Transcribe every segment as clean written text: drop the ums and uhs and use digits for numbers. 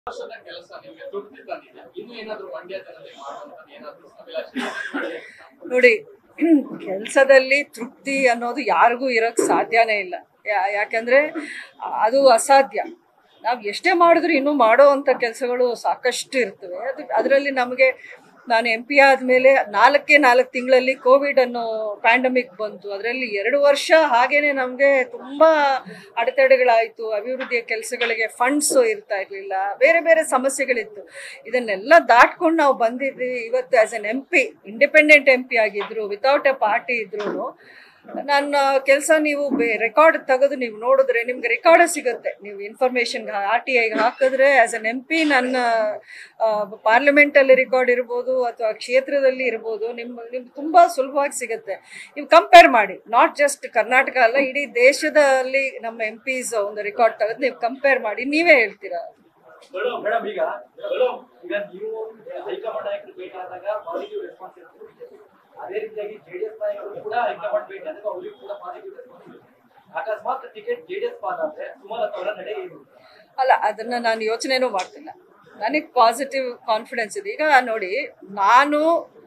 ವರ್ಷದ ಕೆಲಸ ನಿಮಗೆ ತೃಪ್ತಿ ತಂದಿದೆ, ಇನ್ನು ಏನಾದರೂ ಮಂಡ್ಯ ಜನತೆ ಮಾಡುವಂಥದ್ದು ಏನಾದರೂ ಅಭಿಲಾಷೆ? ನೋಡಿ, ಕೆಲಸದಲ್ಲಿ ತೃಪ್ತಿ ಅನ್ನೋದು ಯಾರಿಗೂ ಇರೋಕ್ಕೆ ಸಾಧ್ಯನೇ ಇಲ್ಲ. ಯಾಕಂದರೆ ಅದು ಅಸಾಧ್ಯ. ನಾವು ಎಷ್ಟೇ ಮಾಡಿದ್ರು ಇನ್ನೂ ಮಾಡೋ ಅಂಥ ಕೆಲಸಗಳು ಸಾಕಷ್ಟು ಇರ್ತವೆ. ಅದರಲ್ಲಿ ನಮಗೆ ನಾನು MP ಆದಮೇಲೆ 4 ತಿಂಗಳಲ್ಲಿ ಕೋವಿಡ್ ಅನ್ನೋ ಪ್ಯಾಂಡಮಿಕ್ ಬಂತು. ಅದರಲ್ಲಿ 2 ವರ್ಷ ಹಾಗೇನೆ ನಮಗೆ ತುಂಬ ಅಡೆತಡೆಗಳಾಯಿತು. ಅಭಿವೃದ್ಧಿಯ ಕೆಲಸಗಳಿಗೆ ಫಂಡ್ಸ್ ಇರ್ತಾ ಇರಲಿಲ್ಲ, ಬೇರೆ ಬೇರೆ ಸಮಸ್ಯೆಗಳಿತ್ತು. ಇದನ್ನೆಲ್ಲ ದಾಟ್ಕೊಂಡು ನಾವು ಬಂದಿದ್ವಿ. ಇವತ್ತು as an MP, independent MP ಆಗಿದ್ರು, ವಿತೌಟ್ ಎ ಪಾರ್ಟಿ ಇದ್ರೂ ನನ್ನ ಕೆಲಸ ನೀವು ರೆಕಾರ್ಡ್ ತೆಗೆದು ನೀವು ನೋಡಿದ್ರೆ ನಿಮ್ಗೆ ರೆಕಾರ್ಡ್ ಸಿಗುತ್ತೆ. ನೀವು ಇನ್ಫಾರ್ಮೇಷನ್ RTIಗೆ ಹಾಕಿದ್ರೆ ಆ್ಯಸ್ ಎನ್ MP ನನ್ನ ಪಾರ್ಲಿಮೆಂಟಲ್ಲಿ ರೆಕಾರ್ಡ್ ಇರ್ಬೋದು ಅಥವಾ ಕ್ಷೇತ್ರದಲ್ಲಿ ಇರ್ಬೋದು, ನಿಮ್ಗೆ ತುಂಬ ಸುಲಭವಾಗಿ ಸಿಗುತ್ತೆ. ನೀವು ಕಂಪೇರ್ ಮಾಡಿ, ನಾಟ್ ಜಸ್ಟ್ ಕರ್ನಾಟಕ ಅಲ್ಲ, ಇಡೀ ದೇಶದಲ್ಲಿ ನಮ್ಮ MPs ಒಂದು ರೆಕಾರ್ಡ್ ತೆಗೆದು ನೀವು ಕಂಪೇರ್ ಮಾಡಿ ನೀವೇ ಹೇಳ್ತೀರಾ. ಮೇಡಮ್, ಈಗ ನೀವು ಹೈಕಮಾಂಡ್ ನಾಯಕರು ಭೇಟಿ ಆದಾಗ ಪಾಸಿಟಿವ್ ರೆಸ್ಪಾನ್ಸ್ ಇತ್ತು. ಅದೇ ರೀತಿಯಾಗಿ JDS ನಾಯಕರು ಕೂಡ ಹೈಕಮಾಂಡ್ ಭೇಟಿ ಆದಾಗ ಅವರಿಗೂ ಕೂಡ ಪಾಸಿಟಿವ್ ರೆಸ್ಪಾನ್ಸ್ ಇತ್ತು. ಅಕಸ್ಮಾತ್ ಟಿಕೆಟ್ JDS ಪಾಸ್ ಆದ್ರೆ ಸುಮಲತಾ ಅವರ ನಡೆ ಏನು? ಅಲ್ಲ, ಅದನ್ನ ನಾನು ಯೋಚನೆನೂ ಮಾಡ್ತಿಲ್ಲ. ನನಗೆ ಪಾಸಿಟಿವ್ ಕಾನ್ಫಿಡೆನ್ಸ್ ಇದೆ. ಈಗ ನೋಡಿ, ನಾನು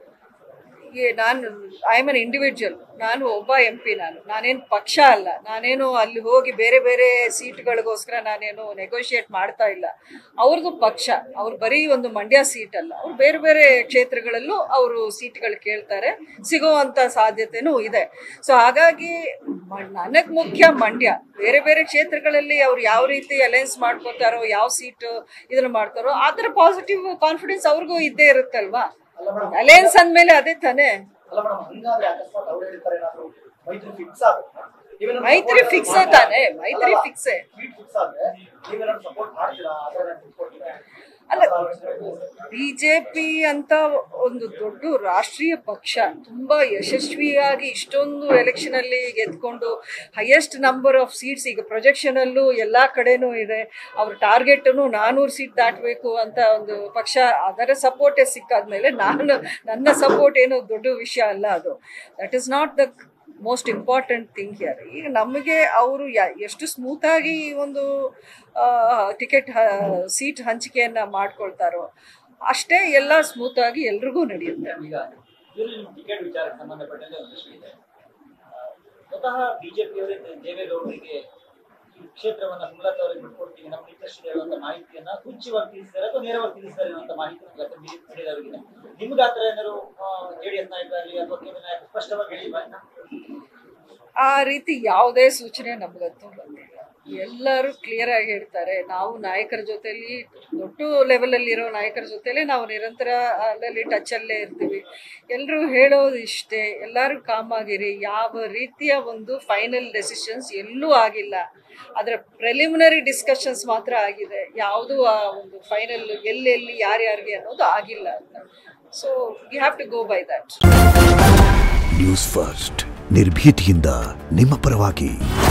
ಐ ಆಮ್ ಎನ್ ಇಂಡಿವಿಜುವಲ್. ನಾನು ಒಬ್ಬ MP. ನಾನೇನು ಪಕ್ಷ ಅಲ್ಲ. ನಾನೇನು ಅಲ್ಲಿ ಹೋಗಿ ಬೇರೆ ಬೇರೆ ಸೀಟ್ಗಳಿಗೋಸ್ಕರ ನಾನೇನು ನೆಗೋಷಿಯೇಟ್ ಮಾಡ್ತಾ ಇಲ್ಲ. ಅವ್ರದ್ದು ಪಕ್ಷ. ಅವ್ರು ಬರೀ ಒಂದು ಮಂಡ್ಯ ಸೀಟ್ ಅಲ್ಲ, ಅವ್ರು ಬೇರೆ ಬೇರೆ ಕ್ಷೇತ್ರಗಳಲ್ಲೂ ಅವರು ಸೀಟ್ಗಳು ಕೇಳ್ತಾರೆ, ಸಿಗೋವಂಥ ಸಾಧ್ಯತೆನೂ ಇದೆ. ಸೊ ಹಾಗಾಗಿ ನನಗೆ ಮುಖ್ಯ ಮಂಡ್ಯ. ಬೇರೆ ಬೇರೆ ಕ್ಷೇತ್ರಗಳಲ್ಲಿ ಅವ್ರು ಯಾವ ರೀತಿ ಅಲೈನ್ಸ್ ಮಾಡ್ಕೋತಾರೋ, ಯಾವ ಸೀಟು ಇದನ್ನು ಮಾಡ್ತಾರೋ, ಆ ಥರ ಪಾಸಿಟಿವ್ ಕಾನ್ಫಿಡೆನ್ಸ್ ಅವ್ರಿಗೂ ಇದ್ದೇ ಇರುತ್ತಲ್ವಾ. ಅಲೈನ್ಸ್ ಅಂದಮೇಲೆ ಅದೇ ತಾನೇ. ಮೈತ್ರಿ ಫಿಕ್ಸ್ ತಾನೆ, ಮೈತ್ರಿ ಫಿಕ್ಸೇ ಅಲ್ಲ. BJP ಅಂತ ಒಂದು ದೊಡ್ಡ ರಾಷ್ಟ್ರೀಯ ಪಕ್ಷ ತುಂಬಾ ಯಶಸ್ವಿಯಾಗಿ ಇಷ್ಟೊಂದು ಎಲೆಕ್ಷನ್ ಅಲ್ಲಿ ಗೆದ್ಕೊಂಡು ಹೈಯೆಸ್ಟ್ ನಂಬರ್ ಆಫ್ ಸೀಟ್ಸ್ ಈಗ ಪ್ರೊಜೆಕ್ಷನ್ ಅಲ್ಲೂ ಎಲ್ಲಾ ಕಡೆನೂ ಇದೆ. ಅವ್ರ ಟಾರ್ಗೆಟ್ 400 ಸೀಟ್ ದಾಟಬೇಕು ಅಂತ ಒಂದು ಪಕ್ಷ. ಅದರ ಸಪೋರ್ಟೇ ಸಿಕ್ಕಾದ್ಮೇಲೆ ನನ್ನ ಸಪೋರ್ಟ್ ಏನು ದೊಡ್ಡ ವಿಷಯ ಅಲ್ಲ. ಅದು that is not the most important thing here. ಈಗ ನಮಗೆ ಅವರು ಎಷ್ಟು ಸ್ಮೂತಾಗಿ ಒಂದು ಟಿಕೆಟ್ ಸೀಟ್ ಹಂಚಿಕೆಯನ್ನ ಮಾಡ್ಕೊಳ್ತಾರೋ ಅಷ್ಟೇ ಎಲ್ಲ ಸ್ಮೂತಾಗಿ ಎಲ್ರಿಗೂ ನಡೆಯುತ್ತೆ. ಈಗ ಟಿಕೆಟ್ ವಿಚಾರಕ್ಕೆ ಸಂಬಂಧಪಟ್ಟಂತೆ ಒಂದು ಪ್ರಶ್ನೆ ಇದೆ. ಸ್ವತಃ BJP ಅವರೇ ದೇವೇಗೌಡರಿಗೆ ಈ ಕ್ಷೇತ್ರವನ್ನ ಸುಮಲತಾ ಅವರಿಗೆ ಬಿಟ್ಕೊಡ್ತೀವಿ, ನಮ್ಮ ಇಂಟ್ರೆಸ್ಟ್ ಇದೆ ಅನ್ನುವಂಥ ಮಾಹಿತಿಯನ್ನ ಸೂಚ್ಯವಾಗಿ ತಿಳಿಸಿದ್ದಾರೆ ಅಥವಾ ನೇರವಾಗಿ ತಿಳಿಸಿದ್ದಾರೆ ಅನ್ನುವಂಥ ಮಾಹಿತಿ ನಡೆದವರಿಗೆ. ನಿಮ್ಗೆ ಆ ಥರ ಏನಾದ್ರು JDS ನಾಯಕರಾಗಲಿ ಅಥವಾ ಕೇಂದ್ರ ನಾಯಕರು ಸ್ಪಷ್ಟವಾಗಿ ಹೇಳಿಲ್ವಾ? ಆ ರೀತಿ ಯಾವುದೇ ಸೂಚನೆ ನಮಗಂತೂ ಬಂದಿಲ್ಲ. ಎಲ್ಲರೂ ಕ್ಲಿಯರ್ ಆಗಿ ಹೇಳ್ತಾರೆ. ನಾವು ನಾಯಕರ ಜೊತೆಲಿ, ದೊಡ್ಡ ಲೆವೆಲಲ್ಲಿರೋ ನಾಯಕರ ಜೊತೆಲಿ ನಾವು ನಿರಂತರ ಅಲ್ಲಲ್ಲಿ ಟಚಲ್ಲೇ ಇರ್ತೀವಿ. ಎಲ್ಲರೂ ಹೇಳೋದು ಇಷ್ಟೇ, ಎಲ್ಲರೂ ಕಾಮಾಗಿರಿ. ಯಾವ ರೀತಿಯ ಒಂದು ಫೈನಲ್ ಡೆಸಿಷನ್ಸ್ ಎಲ್ಲೂ ಆಗಿಲ್ಲ. ಅದರ ಪ್ರಿಲಿಮಿನರಿ ಡಿಸ್ಕಷನ್ಸ್ ಮಾತ್ರ ಆಗಿದೆ. ಯಾವುದೂ ಆ ಒಂದು ಫೈನಲ್ ಎಲ್ಲೆಲ್ಲಿ ಯಾರ್ಯಾರಿಗೆ ಅನ್ನೋದು ಆಗಿಲ್ಲ ಅಂತ. So you have to go by that. News first, ನಿರ್ಭೀತಿಯಿಂದ ನಿಮ್ಮ ಪರವಾಗಿ.